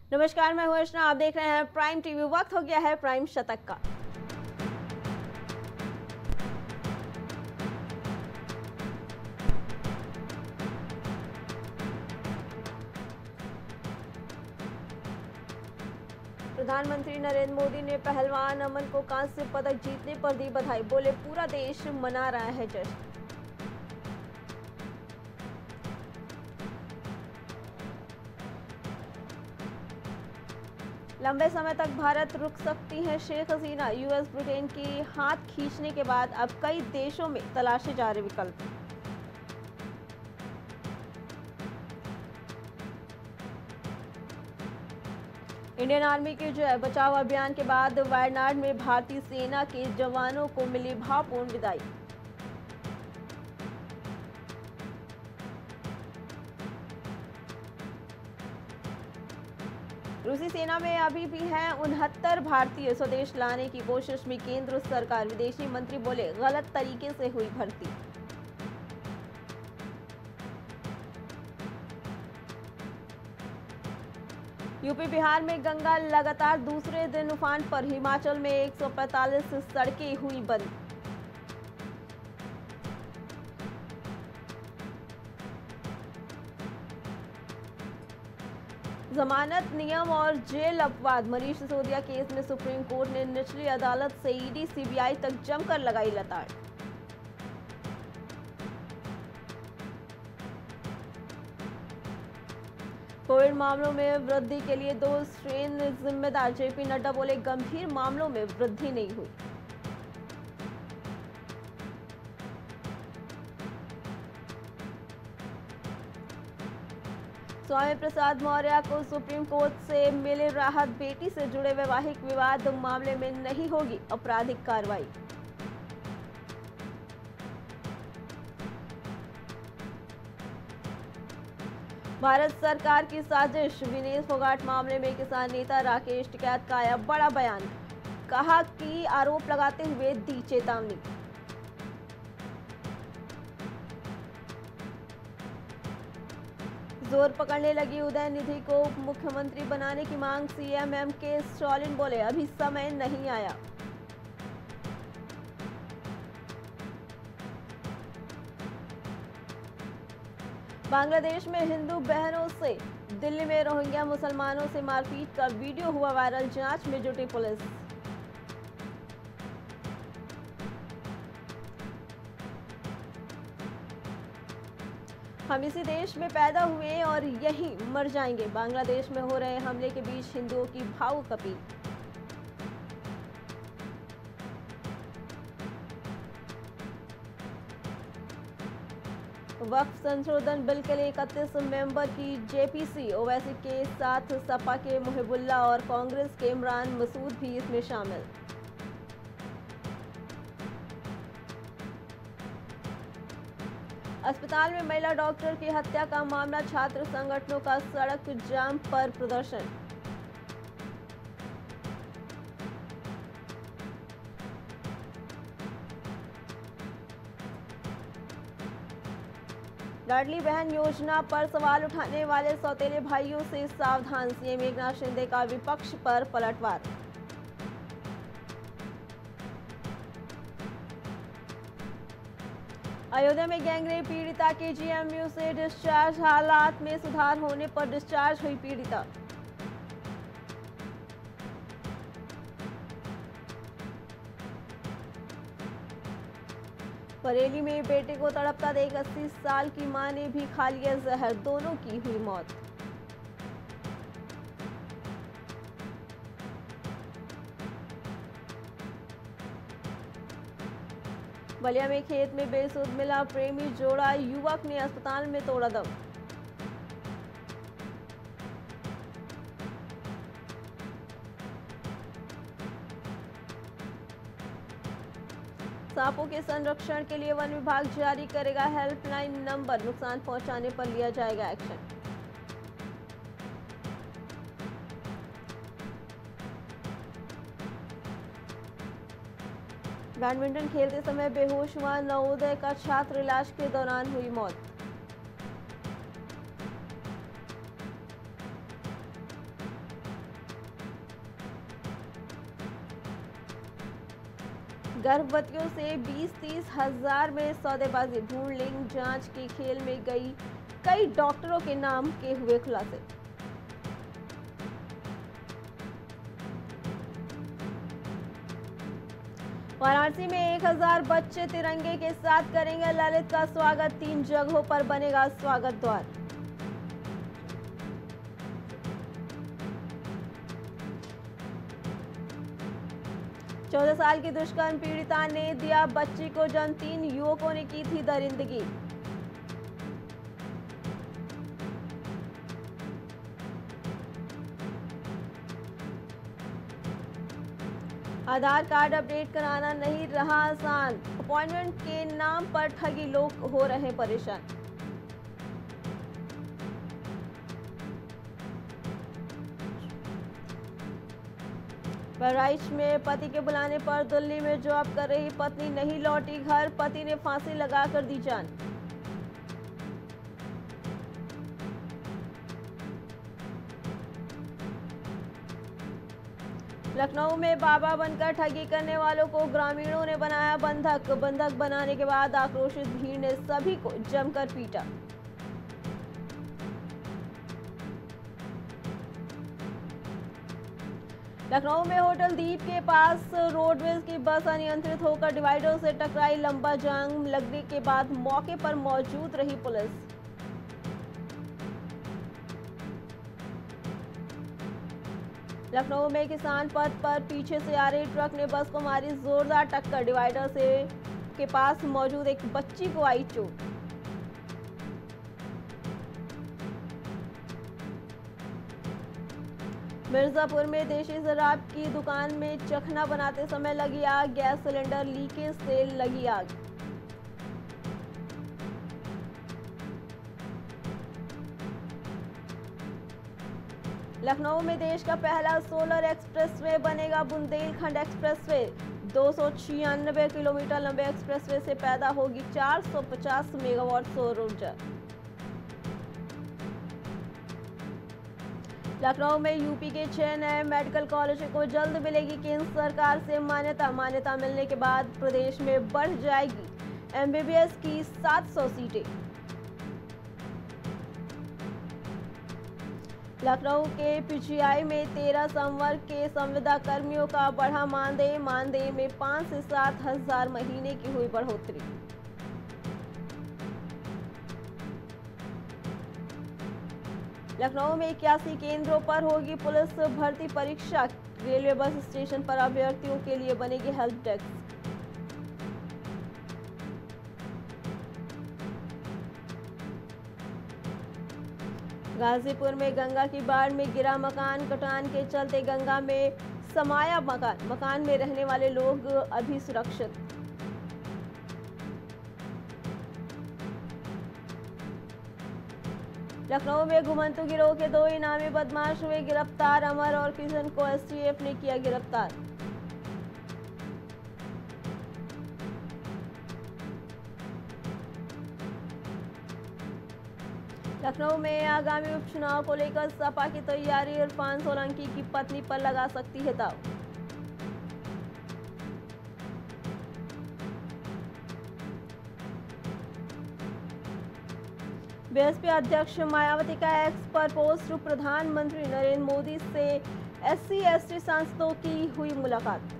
नमस्कार, मैं हूं अर्चना। आप देख रहे हैं प्राइम टीवी। वक्त हो गया है प्राइम शतक का। प्रधानमंत्री नरेंद्र मोदी ने पहलवान अमन को कांस्य पदक जीतने पर दी बधाई। बोले, पूरा देश मना रहा है जश्न। लंबे समय तक भारत रुक सकती है शेख हसीना। यूएस ब्रिटेन की हाथ खींचने के बाद अब कई देशों में तलाशे जा रहे विकल्प। इंडियन आर्मी के जय बचाव अभियान के बाद वायनाड में भारतीय सेना के जवानों को मिली भावपूर्ण विदाई। रूसी सेना में अभी भी हैं 69 भारतीय। स्वदेश लाने की कोशिश में केंद्र सरकार। विदेशी मंत्री बोले, गलत तरीके से हुई भर्ती। यूपी बिहार में गंगा लगातार दूसरे दिन उफान पर। हिमाचल में 145 सड़कें हुई बंद। जमानत नियम और जेल अपवाद। मनीष सिसोदिया केस में सुप्रीम कोर्ट ने निचली अदालत से ईडी सीबीआई तक जमकर लगाई लताड़। कोविड मामलों में वृद्धि के लिए 2 स्ट्रेन जिम्मेदार। जेपी नड्डा बोले, गंभीर मामलों में वृद्धि नहीं हुई। स्वामी प्रसाद मौर्य को सुप्रीम कोर्ट से मिले राहत। बेटी से जुड़े वैवाहिक विवाद मामले में नहीं होगी आपराधिक कार्रवाई। भारत सरकार की साजिश। विनेश फोगाट मामले में किसान नेता राकेश टिकैत का आया बड़ा बयान। कहा कि आरोप लगाते हुए दी चेतावनी। जोर पकड़ने लगी उदयनिधि को उप मुख्यमंत्री बनाने की मांग। CM MK. स्टालिन बोले, अभी समय नहीं आया। बांग्लादेश में हिंदू बहनों से दिल्ली में रोहिंग्या मुसलमानों से मारपीट का वीडियो हुआ वायरल। जांच में जुटी पुलिस। हम इसी देश में पैदा हुए और यहीं मर जाएंगे। बांग्लादेश में हो रहे हमले के बीच हिंदुओं की भावुक अपील। वक्फ संशोधन बिल के लिए 31 मेंबर की जेपीसी। ओवैसी के साथ सपा के मुहिबुल्ला और कांग्रेस के इमरान मसूद भी इसमें शामिल। अस्पताल में महिला डॉक्टर की हत्या का मामला। छात्र संगठनों का सड़क जाम पर प्रदर्शन। लाडली बहन योजना पर सवाल उठाने वाले सौतेले भाइयों से सावधान। सीएम एकनाथ शिंदे का विपक्ष पर पलटवार। अयोध्या में गैंगरेप पीड़िता के जीएमयू से डिस्चार्ज। हालात में सुधार होने पर डिस्चार्ज हुई पीड़िता। बरेली में बेटे को तड़पता देख 80 साल की मां ने भी खा लिया जहर। दोनों की हुई मौत। बलिया में खेत में बेसुध मिला प्रेमी जोड़ा। युवक ने अस्पताल में तोड़ा दम। सांपों के संरक्षण के लिए वन विभाग जारी करेगा हेल्पलाइन नंबर। नुकसान पहुंचाने पर लिया जाएगा एक्शन। बैडमिंटन खेलते समय बेहोश हुआ नवोदय का छात्र। इलाज के दौरान हुई मौत। गर्भवतियों से 20-30 हजार में सौदेबाजी, भ्रूण लिंग जांच के खेल में गई कई डॉक्टरों के नाम के हुए खुलासे। वाराणसी में 1000 बच्चे तिरंगे के साथ करेंगे ललित का स्वागत, 3 जगहों पर बनेगा स्वागत द्वार। चौदह साल की दुष्कर्म पीड़िता ने दिया बच्ची को जन्म, 3 युवकों ने की थी दरिंदगी। आधार कार्ड अपडेट कराना नहीं रहा आसान, अपॉइंटमेंट के नाम पर ठगी लोग हो रहे परेशान। बहराइच में पति के बुलाने पर दिल्ली में जॉब कर रही पत्नी नहीं लौटी घर, पति ने फांसी लगाकर दी जान। लखनऊ में बाबा बनकर ठगी करने वालों को ग्रामीणों ने बनाया बंधक, बंधक बनाने के बाद आक्रोशित भीड़ ने सभी को जमकर पीटा। लखनऊ में होटल दीप के पास रोडवेज की बस अनियंत्रित होकर डिवाइडर से टकराई, लंबा जाम लगने के बाद मौके पर मौजूद रही पुलिस। लखनऊ में किसान पथ पर पीछे से आ रही ट्रक ने बस को मारी जोरदार टक्कर, डिवाइडर से के पास मौजूद एक बच्ची को आई चोट। मिर्जापुर में देशी शराब की दुकान में चखना बनाते समय लगी आग, गैस सिलेंडर लीकेज से लगी आग। लखनऊ में देश का पहला सोलर एक्सप्रेसवे बनेगा, बुंदेलखंड एक्सप्रेसवे। 296 किलोमीटर लंबे एक्सप्रेसवे से पैदा होगी 450 मेगावाट सौर ऊर्जा। लखनऊ में यूपी के 6 नए मेडिकल कॉलेजों को जल्द मिलेगी केंद्र सरकार से मान्यता, मान्यता मिलने के बाद प्रदेश में बढ़ जाएगी एमबीबीएस की 700 सीटें। लखनऊ के पीजीआई में 13 संवर्ग के संविदा कर्मियों का बढ़ा मानदेय, मानदेय में 5 से 7 हजार महीने की हुई बढ़ोतरी। लखनऊ में 81 केंद्रों पर होगी पुलिस भर्ती परीक्षा, रेलवे बस स्टेशन पर अभ्यर्थियों के लिए बनेगी हेल्प डेस्क। गाजीपुर में गंगा की बाढ़ में गिरा मकान, कटान के चलते गंगा में समाया मकान, मकान में रहने वाले लोग अभी सुरक्षित। लखनऊ में घुमंतु गिरोह के 2 इनामी बदमाश हुए गिरफ्तार, अमर और किशन को एसटीएफ ने किया गिरफ्तार। लखनऊ में आगामी उपचुनाव को लेकर सपा की तैयारी, इरफान सोलंकी की पत्नी पर लगा सकती है दांव। बीएसपी अध्यक्ष मायावती का एक्स पर पोस्ट, प्रधानमंत्री नरेंद्र मोदी से SC/ST सांसदों की हुई मुलाकात।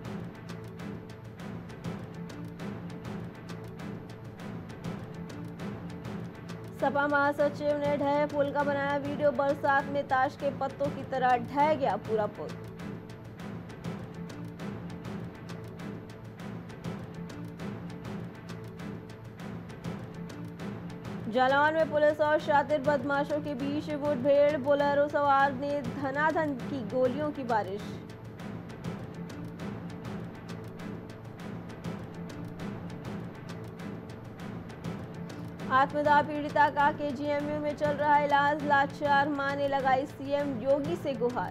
सपा महासचिव ने ढहे पुल का बनाया वीडियो, बरसात में ताश के पत्तों की तरह ढह गया पूरा पुल। जालौन में पुलिस और शातिर बदमाशों के बीच मुठभेड़, बोलेरो सवार ने धनाधन की गोलियों की बारिश। आत्मदाह पीड़िता का KGMU में चल रहा इलाज, लाचार मां ने लगाई CM योगी से गुहार।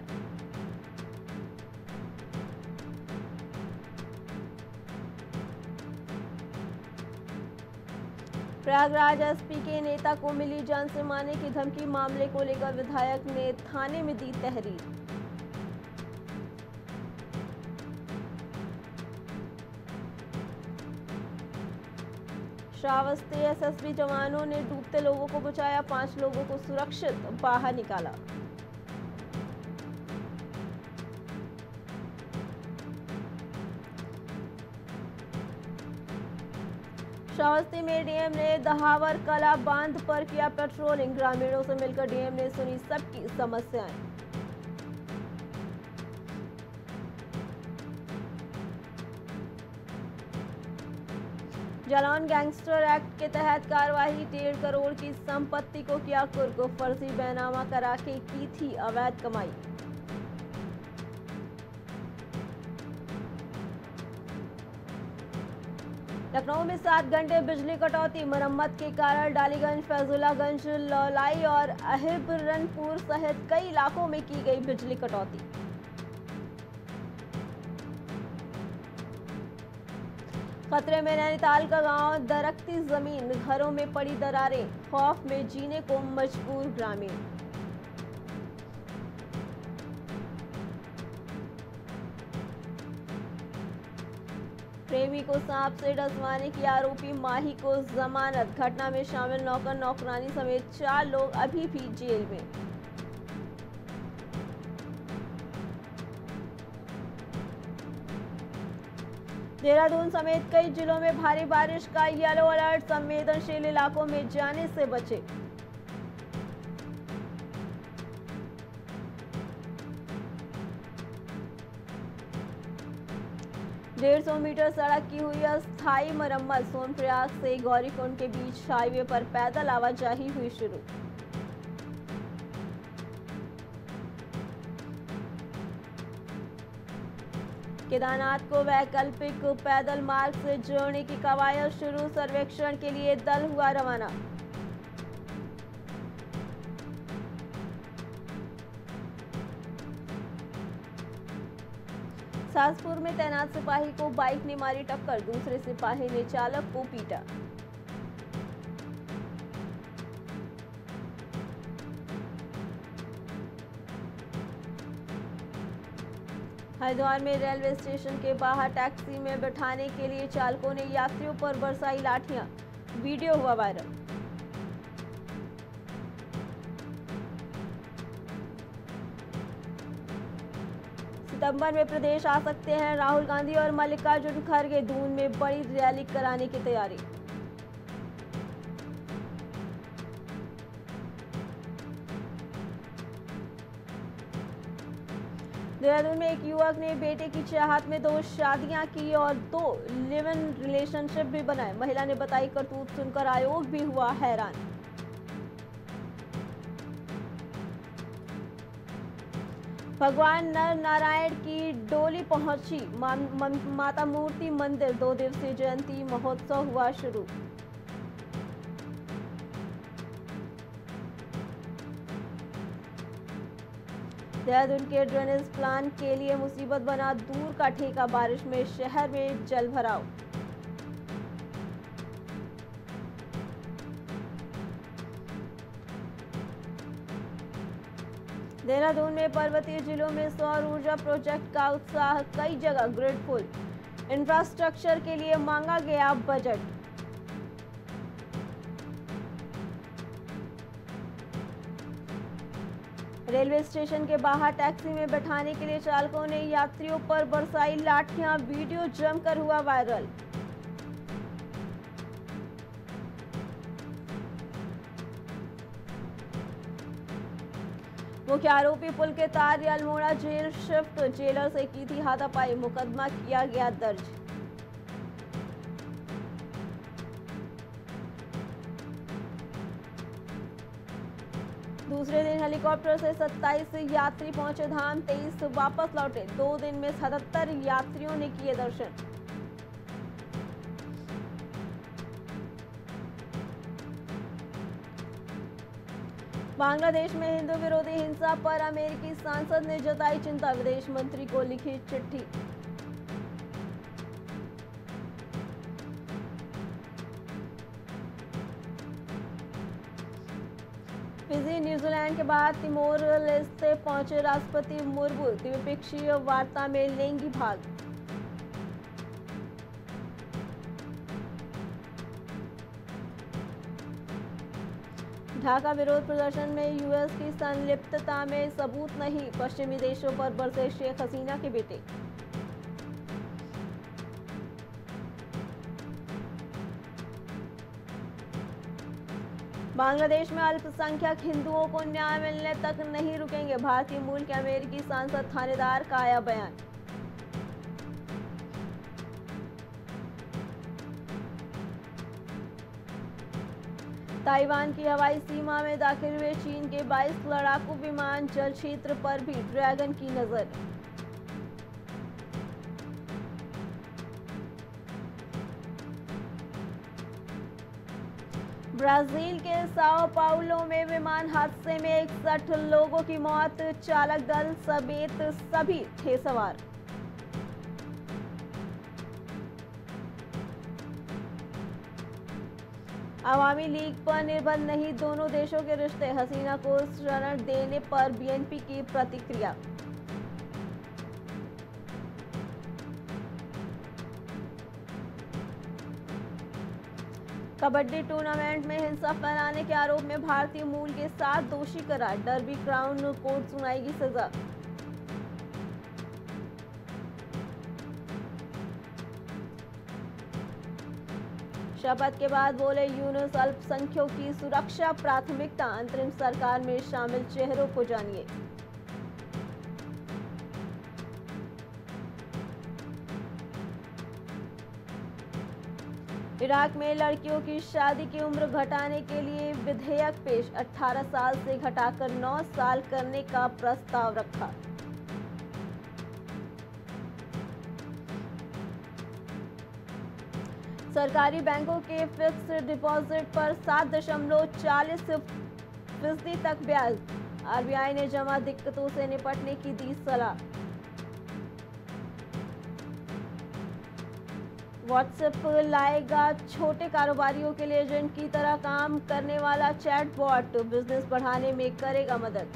प्रयागराज SP के नेता को मिली जान से मारने की धमकी, मामले को लेकर विधायक ने थाने में दी तहरीर। श्रावस्ती एसएसबी जवानों ने डूबते लोगों को बचाया, 5 लोगों को सुरक्षित बाहर निकाला। श्रावस्ती में डीएम ने दहावर कला बांध पर किया पेट्रोलिंग, ग्रामीणों से मिलकर डीएम ने सुनी सबकी समस्याएं। जालौन गैंगस्टर एक्ट के तहत कार्रवाई, 1.5 करोड़ की संपत्ति को किया कुर्क, फर्जी बैनामा करा के की थी अवैध कमाई। लखनऊ में 7 घंटे बिजली कटौती, मरम्मत के कारण डालीगंज, फैजुल्लागंज, लौलाई और अहिबरनपुर सहित कई इलाकों में की गई बिजली कटौती। खतरे में नैनीताल का गांव, दरकती जमीन, घरों में पड़ी दरारें, खौफ में जीने को मजबूर ग्रामीण। प्रेमी को सांप से डसवाने की आरोपी माही को जमानत, घटना में शामिल नौकर नौकरानी समेत 4 लोग अभी भी जेल में। देहरादून समेत कई जिलों में भारी बारिश का येलो अलर्ट, संवेदनशील इलाकों में जाने से बचे। डेढ़ 150 मीटर सड़क की हुई अस्थायी मरम्मत, सोनप्रयाग से गौरीकुंड के बीच हाईवे पर पैदल आवाजाही हुई शुरू। केदारनाथ को वैकल्पिक पैदल मार्ग से जोड़ने की कवायद शुरू, सर्वेक्षण के लिए दल हुआ रवाना। सासपुर में तैनात सिपाही को बाइक ने मारी टक्कर, दूसरे सिपाही ने चालक को पीटा। हरिद्वार में रेलवे स्टेशन के बाहर टैक्सी में बैठाने के लिए चालकों ने यात्रियों पर बरसाई लाठियां, वीडियो हुआ वायरल। सितंबर में प्रदेश आ सकते हैं राहुल गांधी और मल्लिकार्जुन खड़गे, दून में बड़ी रैली कराने की तैयारी। देहरादून में एक युवक ने बेटे की चाहत में 2 शादियां की और 2 लिव इन रिलेशनशिप भी बनाए, महिला ने बताई करतूत सुनकर आयोग भी हुआ हैरान। भगवान नर नारायण की डोली पहुंची माता मूर्ति मंदिर, 2 दिवसीय जयंती महोत्सव हुआ शुरू। देहरादून के ड्रेनेज प्लान के लिए मुसीबत बना दूर का ठेका, बारिश में शहर में जल भराव। देहरादून में पर्वतीय जिलों में सौर ऊर्जा प्रोजेक्ट का उत्साह, कई जगह ग्रिड फुल, इंफ्रास्ट्रक्चर के लिए मांगा गया बजट। रेलवे स्टेशन के बाहर टैक्सी में बैठाने के लिए चालकों ने यात्रियों पर बरसाई लाठियां, वीडियो जमकर हुआ वायरल। मुख्य आरोपी पुल के तार अल्मोड़ा जेल शिफ्ट, जेलर से की थी हाथापाई, मुकदमा किया गया दर्ज। दूसरे दिन हेलीकॉप्टर से 27 यात्री पहुंचे धाम, 23 वापस लौटे, 2 दिन में 77 यात्रियों ने किए दर्शन। बांग्लादेश में हिंदू विरोधी हिंसा पर अमेरिकी सांसद ने जताई चिंता, विदेश मंत्री को लिखी चिट्ठी। फिजी न्यूजीलैंड के बाद तिमोर लेस्ते पहुंचे राष्ट्रपति मुर्मू, द्विपक्षीय वार्ता में लेंगी भाग। -- -- -- -- -- -- -- -- -- -- -- -- -- -- -- -- -- -- -- -- -- -- -- -- -- -- -- -- -- -- -- -- -- -- -- -- -- -- -- -- -- -- -- ढाका विरोध प्रदर्शन में यूएस की संलिप्तता में सबूत नहीं, पश्चिमी देशों पर बरसे शेख हसीना के बेटे। बांग्लादेश में अल्पसंख्यक हिंदुओं को न्याय मिलने तक नहीं रुकेंगे, भारतीय मूल के अमेरिकी सांसद थानेदार का आया बयान। ताइवान की हवाई सीमा में दाखिल हुए चीन के 22 लड़ाकू विमान, जल क्षेत्र पर भी ड्रैगन की नजर। ब्राजील के साओ पाउलो में विमान हादसे में 61 लोगों की मौत, चालक दल समेत सभी थे सवार। अवामी लीग पर निर्भर नहीं दोनों देशों के रिश्ते, हसीना को शरण देने पर बीएनपी की प्रतिक्रिया। कबड्डी टूर्नामेंट में हिंसा फैलाने के आरोप में भारतीय मूल के 7 दोषी करार, डर्बी क्राउन कोर्ट सुनाएगी सजा। शपथ के बाद बोले यूनुस, अल्पसंख्यकों की सुरक्षा प्राथमिकता, अंतरिम सरकार में शामिल चेहरों को जानिए। इराक में लड़कियों की शादी की उम्र घटाने के लिए विधेयक पेश, 18 साल से घटाकर 9 साल करने का प्रस्ताव रखा। सरकारी बैंकों के फिक्स्ड डिपॉजिट पर 7.40% तक ब्याज, आरबीआई ने जमा दिक्कतों से निपटने की दी सलाह। व्हाट्सएप लाएगा छोटे कारोबारियों के लिए एजेंट की तरह काम करने वाला चैटबॉट, बिजनेस बढ़ाने में करेगा मदद।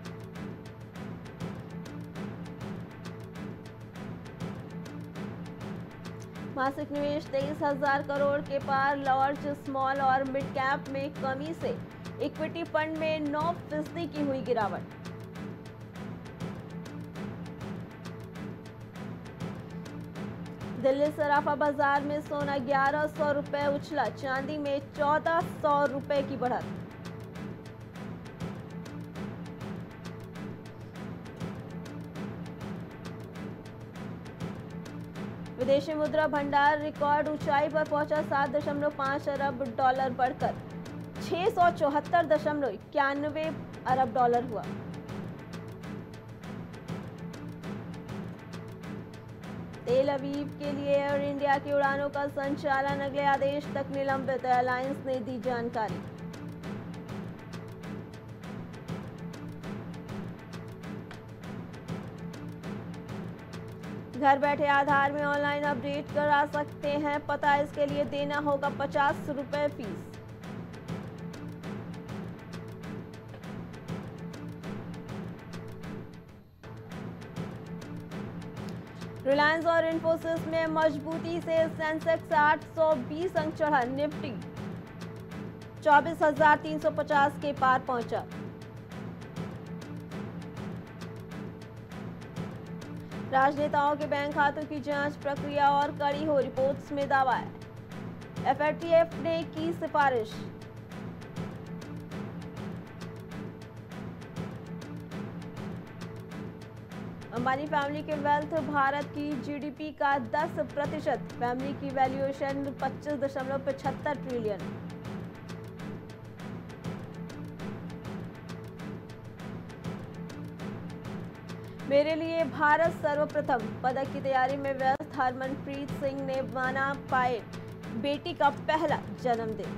मासिक निवेश 23,000 करोड़ के पार, लार्ज, स्मॉल और मिड कैप में कमी से इक्विटी फंड में 9% की हुई गिरावट। दिल्ली सराफा बाजार में सोना 1100 रुपए उछला, चांदी में 1400 रुपए की बढ़त। विदेशी मुद्रा भंडार रिकॉर्ड ऊंचाई पर पहुंचा, 7.5 अरब डॉलर बढ़कर 674.91 अरब डॉलर हुआ। तेल अवीव के लिए एयर इंडिया की उड़ानों का संचालन अगले आदेश तक निलंबित, एयरलाइंस ने दी जानकारी। घर बैठे आधार में ऑनलाइन अपडेट करा सकते हैं पता, इसके लिए देना होगा 50 रुपए फीस। रिलायंस और इन्फोसिस में मजबूती से सेंसेक्स 820 अंक चढ़ा, निफ्टी 24,350 के पार पहुंचा। राजनेताओं के बैंक खातों की जांच प्रक्रिया और कड़ी हो, रिपोर्ट्स में दावा है। एफएटीएफ ने की सिफारिश। अंबानी फैमिली के वेल्थ भारत की जीडीपी का 10%, फैमिली की वैल्यूएशन 25.75 ट्रिलियन। मेरे लिए भारत सर्वप्रथम, पदक की तैयारी में व्यस्त हरमनप्रीत सिंह ने माना पाए बेटी का पहला जन्मदिन।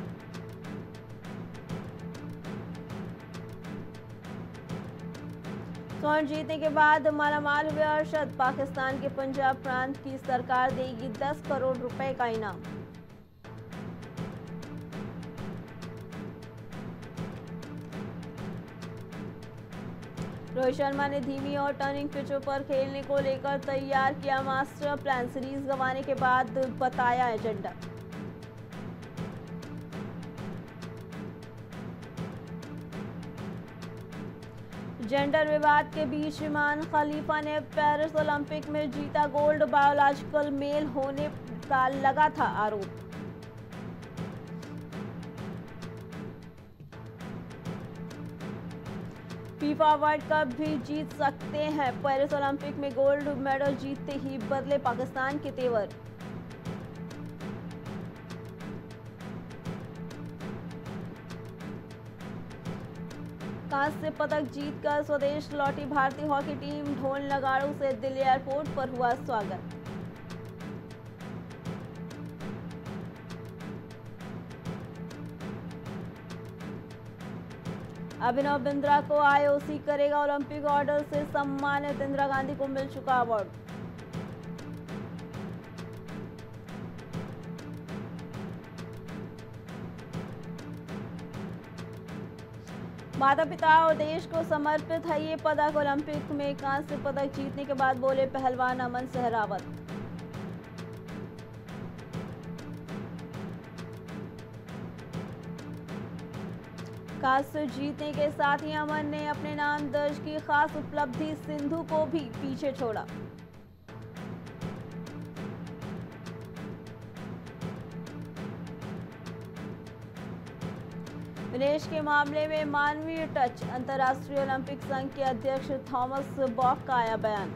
स्वर्ण जीतने के बाद मालामाल हुए अरशद, पाकिस्तान के पंजाब प्रांत की सरकार देगी 10 करोड़ रुपए का इनाम। रोहित शर्मा ने धीमी और टर्निंग पिचों पर खेलने को लेकर तैयार किया मास्टर प्लान, सीरीज गंवाने के बाद बताया एजेंडा। जेंडर विवाद के बीच इमान खलीफा ने पेरिस ओलंपिक में जीता गोल्ड, बायोलॉजिकल मेल होने का लगा था आरोप। फीफा वर्ल्ड कप भी जीत सकते हैं, पेरिस ओलंपिक में गोल्ड मेडल जीतते ही बदले पाकिस्तान के तेवर। कांस्य पदक जीतकर स्वदेश लौटी भारतीय हॉकी टीम, ढोल नगाड़ों से दिल्ली एयरपोर्ट पर हुआ स्वागत। अभिनव बिंद्रा को आईओसी करेगा ओलंपिक ऑर्डर से सम्मानित, इंदिरा गांधी को मिल चुका अवार्ड। माता पिता और देश को समर्पित है ये पदक, ओलंपिक में कांस्य पदक जीतने के बाद बोले पहलवान अमन सहरावत। कांस्य जीतने के साथ ही अमन ने अपने नाम दर्ज की खास उपलब्धि, सिंधु को भी पीछे छोड़ा। विनेश के मामले में मानवीय टच, अंतर्राष्ट्रीय ओलंपिक संघ के अध्यक्ष थॉमस बॉक का आया बयान।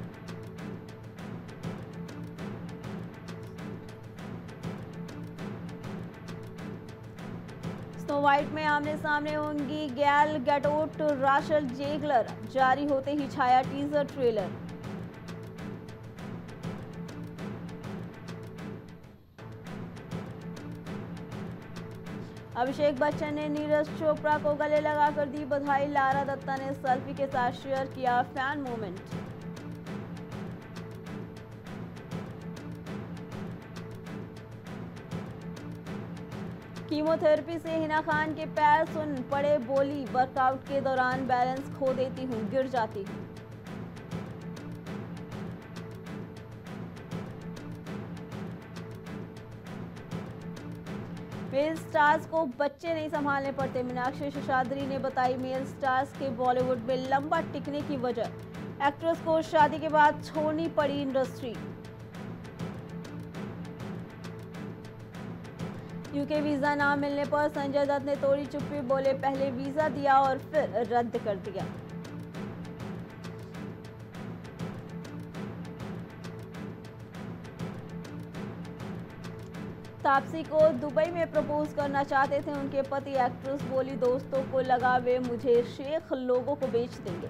स्नो व्हाइट में आमने सामने होंगी गैल गैडोट, राशल जेगलर, जारी होते ही छाया टीजर ट्रेलर। अभिषेक बच्चन ने नीरज चोपड़ा को गले लगाकर दी बधाई, लारा दत्ता ने सेल्फी के साथ शेयर किया फैन मोमेंट। कीमोथेरेपी से हिना खान के पैर सुन पड़े, बोली वर्कआउट के दौरान बैलेंस खो देती हूँ, गिर जाती हूँ। मेल स्टार्स को बच्चे नहीं संभालने पड़ते, मीनाक्षी शेषाद्री ने बताई मेल स्टार्स के बॉलीवुड में लंबा टिकने की वजह, एक्ट्रेस को शादी के बाद छोड़नी पड़ी इंडस्ट्री। यूके वीजा ना मिलने पर संजय दत्त ने तोड़ी चुप्पी, बोले पहले वीजा दिया और फिर रद्द कर दिया। तापसी को दुबई में प्रपोज करना चाहते थे उनके पति, एक्ट्रेस बोली दोस्तों को लगा वे मुझे शेख लोगों को बेच देंगे।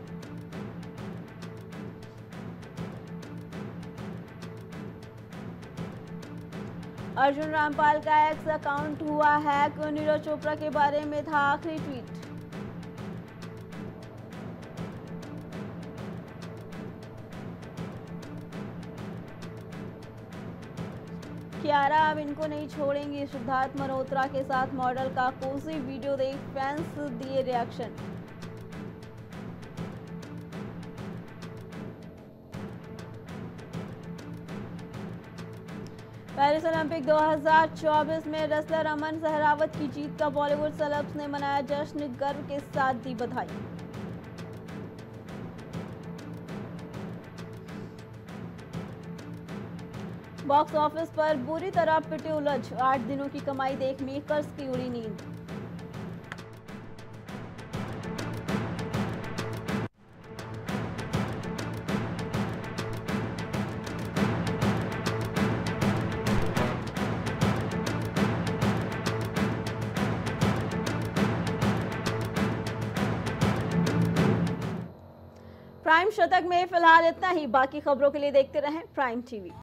अर्जुन रामपाल का एक्स अकाउंट हुआ हैक, नीरज चोपड़ा के बारे में था आखिरी ट्वीट। कियारा अब इनको नहीं छोड़ेंगी, सिद्धार्थ मल्होत्रा के साथ मॉडल का कोसी वीडियो देख फैंस दिए रिएक्शन। पेरिस ओलंपिक 2024 में रेसलर अमन सहरावत की जीत का बॉलीवुड सेलेब्स ने मनाया जश्न, गर्व के साथ दी बधाई। बॉक्स ऑफिस पर बुरी तरह पिटे उलझ, 8 दिनों की कमाई देख मेकर्स की उड़ी नींद। प्राइम शतक में फिलहाल इतना ही, बाकी खबरों के लिए देखते रहें प्राइम टीवी।